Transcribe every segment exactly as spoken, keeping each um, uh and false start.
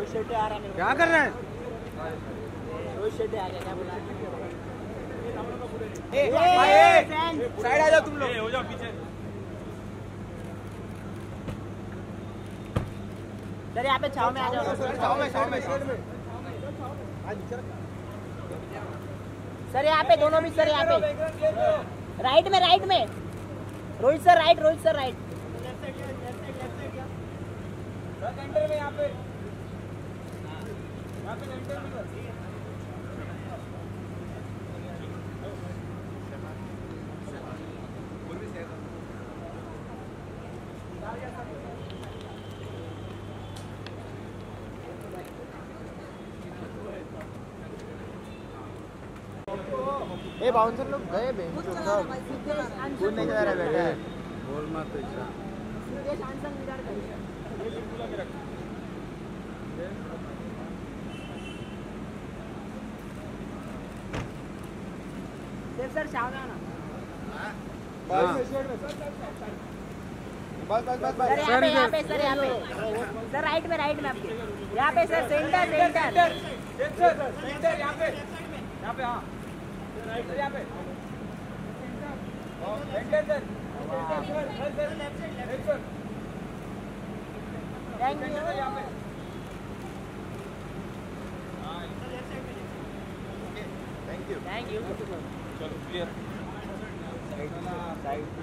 रोहित शेट्टी आ रहा है। क्या कर रहे हैं? रोहित शेट्टी आ गया, क्या बोला? साइड आ जाओ तुम लोग, हो जाओ पीछे। सर यहाँ पे छाव में आ जाओ। छाव में, छाव में, साइड में। सर यहाँ पे दोनों भी, सर यहाँ पे राइट में, राइट में Rohit sir, right, Rohit sir right. Centre में यहाँ पे, यहाँ पे सेंटर में। ए बाउंसर लोग गए बे सब कौन नहीं जा रहा बैठा है बोल मत ऐसा। सुदेश आंसर निकाल कर ये बिल्कुल में रख। सर सर छाव में आना। बस बस बस बस सर यहाँ पे, यहाँ पे सर, यहाँ पे सर राइट में, राइट में आपके यहाँ पे sir, centre centre centre centre यहाँ पे, यहाँ पे हाँ राइट यहाँ पे centre sir, sir sir left sir. Thank you. यहाँ पे थैंक यू थैंक यू। चलो क्लियर। साइड साइड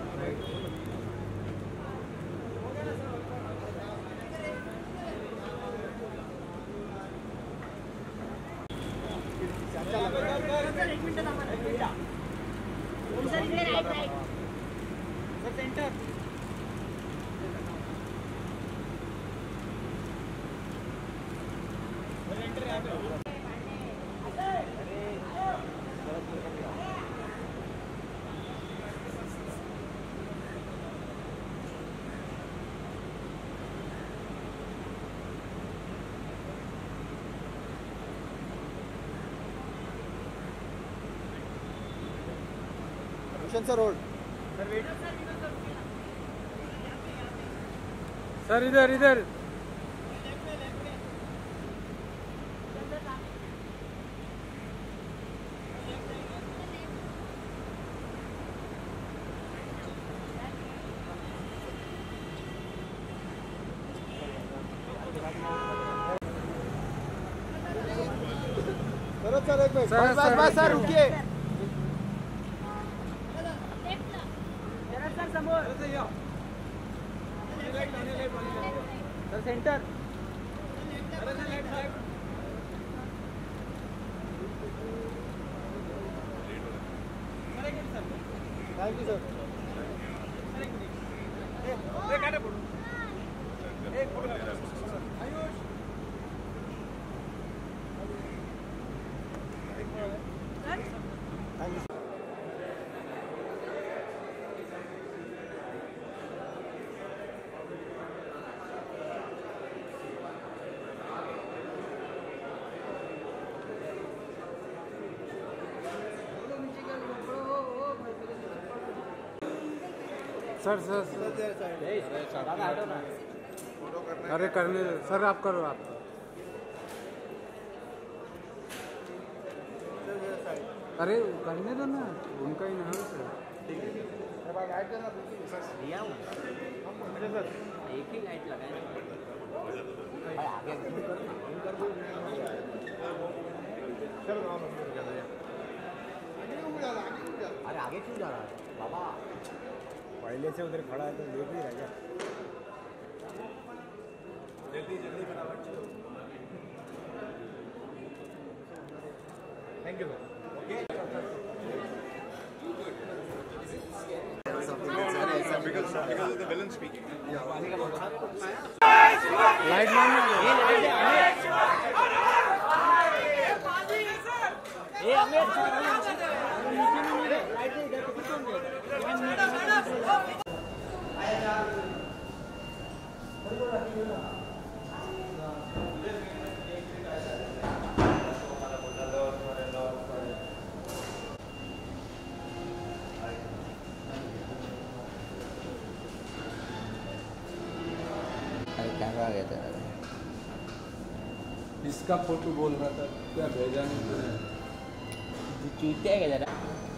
सर एक मिनट थांबा, एक मिनिट सर, इकडे right right sir centre centre यहाँ पे। सर रोड सर इधर इधर सर सर एक मिनट बस बस बस सर रुकिए सर समोर sir centre thank you sir sir sir अरे करने सर आप करो आप अरे करने दो ना उनका ही नाम सर दिया हूँ एक ही लाइट लगाए आगे कर दो अरे आगे क्यों जा रहा है बाबा पहले से उधर खड़ा है तो देख नहीं रहा क्या जल्दी जल्दी फटाफट चलो थैंक यू लाइट कैमरा आ गया था इसका फोटो बोल रहा था क्या भेजा नहीं तूने? चूते है जरा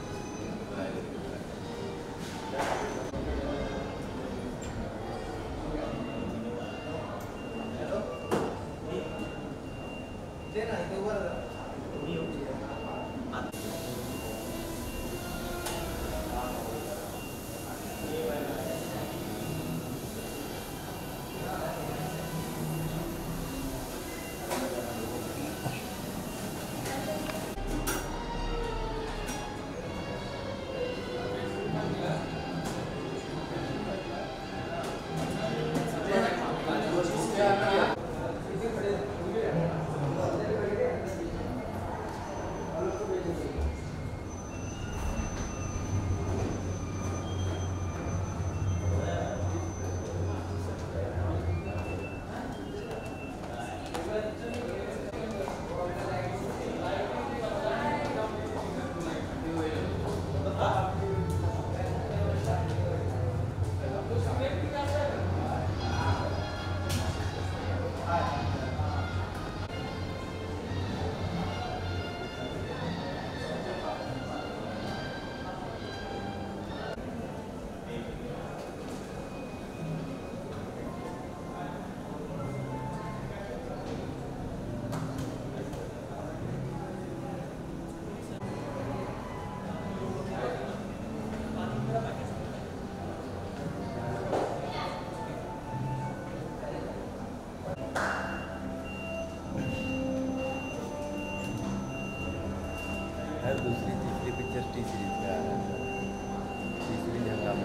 दूसरी तीसरी पिक्चर टी सीरीज में आ रहा है तीसरी हंगामा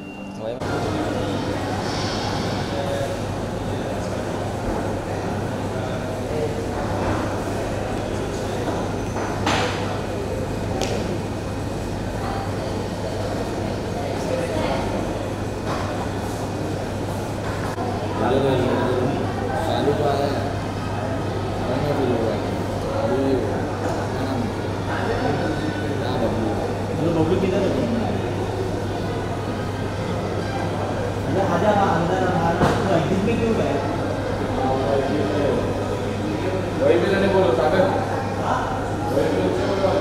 चालू तो आया है बबलू किधर है? आजा अंदर एग्जिट में क्यों गए? वही भी नहीं बोलो सागर वही भी नहीं बोलो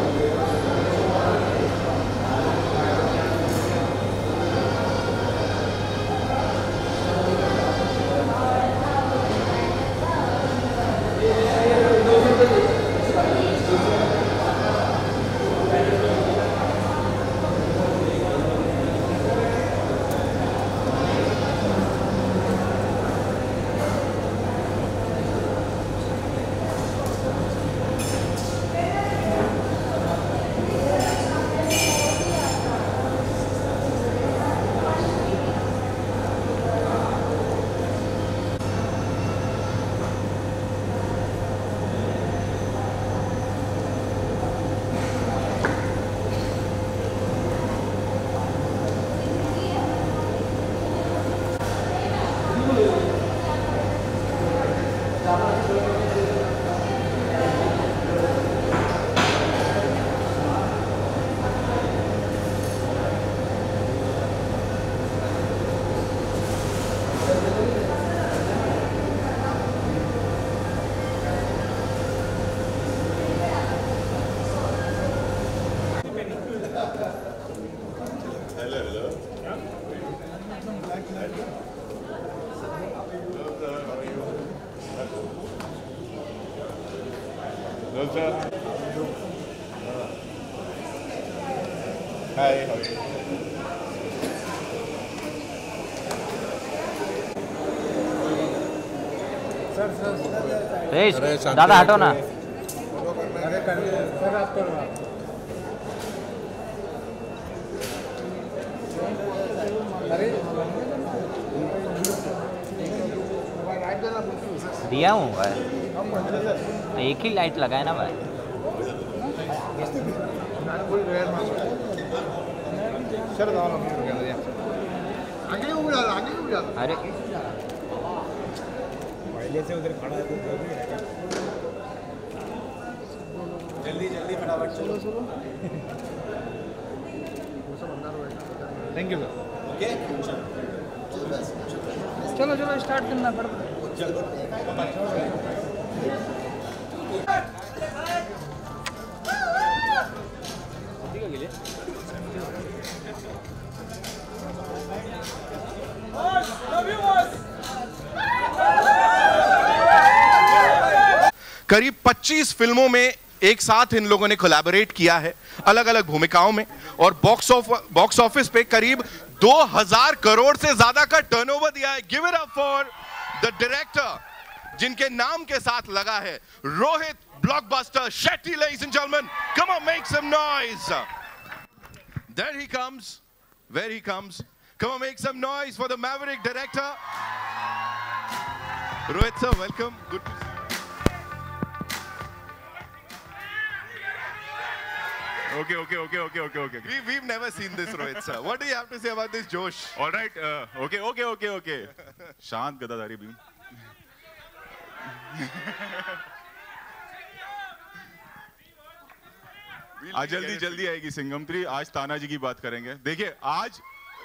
Hi, how are you? रेश दादा हटो ना दिया हूँ भाई एक ही लाइट लगाए ना भाई अरे पहले से उधर खड़ा है तो जल्दी जल्दी फटाफट चलो चलो थैंक यू सर ओके चलो चलो स्टार्ट करना पड़ता चलो करीब पच्चीस फिल्मों में एक साथ इन लोगों ने कोलैबोरेट किया है अलग अलग भूमिकाओं में, और बॉक्स ऑफ बॉक्स ऑफिस पे करीब दो हज़ार करोड़ से ज्यादा का टर्नओवर दिया है। Give it up for the director जिनके नाम के साथ लगा है Rohit blockbuster Shetty. Ladies and gentleman, come on, make some noise. There he comes, where he comes. Come on, make some noise for the maverick director. Rohit sir, welcome. Good to see you. Okay, okay, okay, okay, okay, okay. We, we've never seen this, Rohit sir. What do you have to say about this Josh? All right. Uh, okay, okay, okay, okay. शांत गदाधारी भीम. आज जल्दी जल्दी आएगी Singham three. आज तानाजी की बात करेंगे. देखिए आज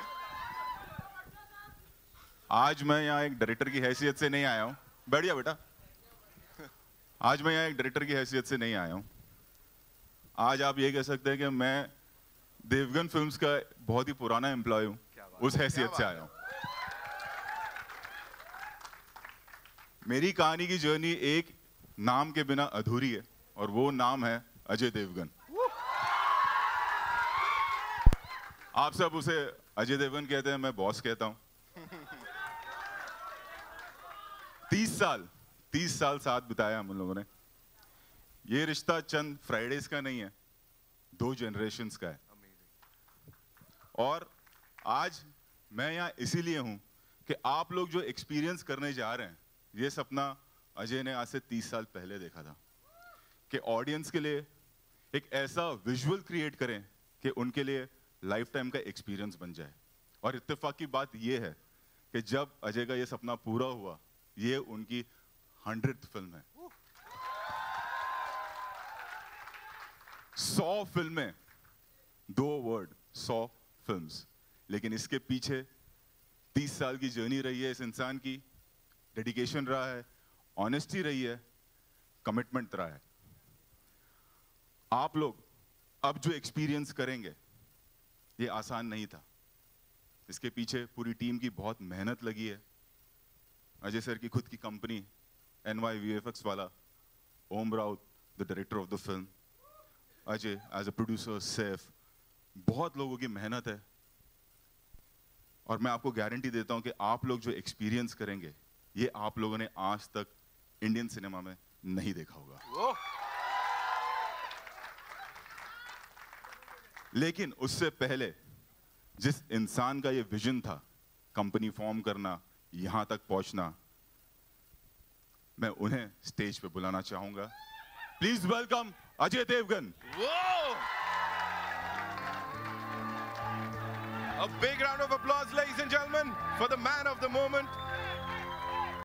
आज मैं यहाँ एक डायरेक्टर की हैसियत से नहीं आया हूँ. बैठ जा बेटा. आज मैं यहाँ एक डायरेक्टर की हैसियत से नहीं आया हूँ. आज आप ये कह सकते हैं कि मैं देवगन फिल्म्स का बहुत ही पुराना एम्प्लॉय हूँ. उस हैसियत से आया हूँ. मेरी कहानी की जर्नी एक नाम के बिना अधूरी है, और वो नाम है अजय देवगन. आप सब उसे अजय देवगन कहते हैं, मैं बॉस कहता हूं. तीस साल तीस साल साथ बिताया हम लोगों ने. ये रिश्ता चंद फ्राइडेज का नहीं है, दो जनरेशन्स का है. और आज मैं यहाँ इसीलिए हूं कि आप लोग जो एक्सपीरियंस करने जा रहे हैं, ये सपना अजय ने आज से तीस साल पहले देखा था कि ऑडियंस के लिए एक ऐसा विजुअल क्रिएट करें कि उनके लिए लाइफ टाइम का एक्सपीरियंस बन जाए. और इत्तेफाक की बात यह है कि जब अजय का ये सपना पूरा हुआ, ये उनकी हंड्रेड फिल्म है. सौ फिल्में, दो वर्ड, सौ फिल्म्स. लेकिन इसके पीछे तीस साल की जर्नी रही है इस इंसान की. डेडिकेशन रहा है, ऑनेस्टी रही है, कमिटमेंट रहा है. आप लोग अब जो एक्सपीरियंस करेंगे ये आसान नहीं था. इसके पीछे पूरी टीम की बहुत मेहनत लगी है. अजय सर की खुद की company N Y V F X वाला, Om Raut the director of the film, Ajay as a producer, Saif, बहुत लोगों की मेहनत है. और मैं आपको गारंटी देता हूं कि आप लोग जो एक्सपीरियंस करेंगे, ये आप लोगों ने आज तक इंडियन सिनेमा में नहीं देखा होगा. लेकिन उससे पहले जिस इंसान का ये विजन था, कंपनी फॉर्म करना, यहां तक पहुंचना, मैं उन्हें स्टेज पे बुलाना चाहूंगा. Please welcome Ajay Devgan. A big round of applause, ladies and gentlemen, for the man of the moment.